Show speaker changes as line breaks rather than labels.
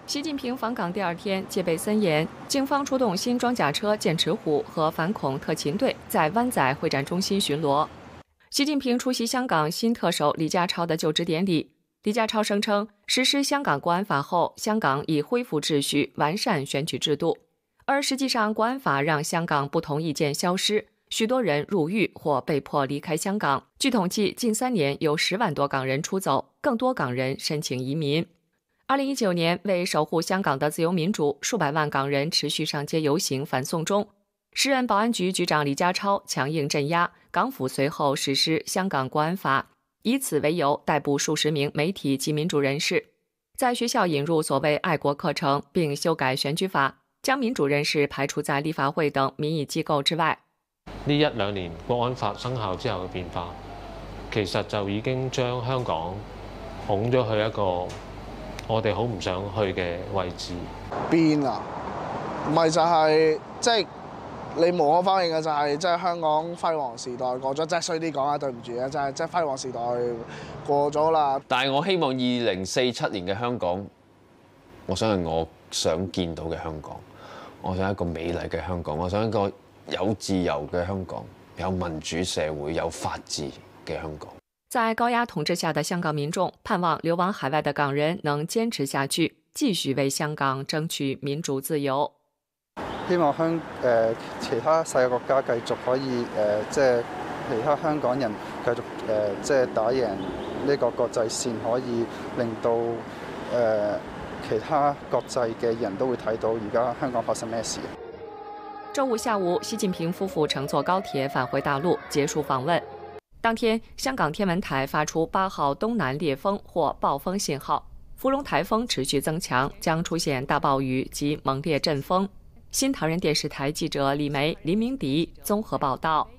习近平访港第2天，戒备森严，警方出动新装甲车、剑齿虎和反恐特勤队在湾仔会展中心巡逻。习近平出席香港新特首李家超的就职典礼。李家超声称，实施香港国安法后，香港已恢复秩序，完善选举制度。而实际上，国安法让香港不同意见消失，许多人入狱或被迫离开香港。据统计，近3年有10万多港人出走，更多港人申请移民。2019年，为守护香港的自由民主，数百万港人持续上街游行反送中。时任保安局局长李家超强硬镇压，港府随后实施香港国安法，以此为由逮捕数十名媒体及民主人士。在学校引入所谓愛國課程，並修改選舉法，將民主人士排除在立法會等民意機構之外。
呢1-2年國安法生效之後嘅變化，其實就已經將香港拱咗去一個我哋好唔想去嘅位置。
變啊，唔係就係即係你無可否認嘅就係即係香港輝煌時代過咗，即係衰啲講啊，對唔住啊，即係輝煌時代過咗啦。
但係我希望2047年嘅香港，我想係我想見到嘅香港，我想一個美麗嘅香港，我想一個有自由嘅香港，有民主社會、有法治嘅香港。
在高壓統治下的香港民眾盼望流亡海外的港人能堅持下去，繼續為香港爭取民主自由。
希望其他世界國家繼續可以即係其他香港人繼續即係打贏呢個國際線，可以令到其他國際嘅人都會睇到而家香港發生咩事。
周五下午，習近平夫婦乘坐高鐵返回大陸，結束訪問。當天，香港天文台發出8號東南烈風或暴風信號，芙蓉颱風持續增強，將出現大暴雨及猛烈陣風。新唐人電視台記者李梅、林明迪綜合報道。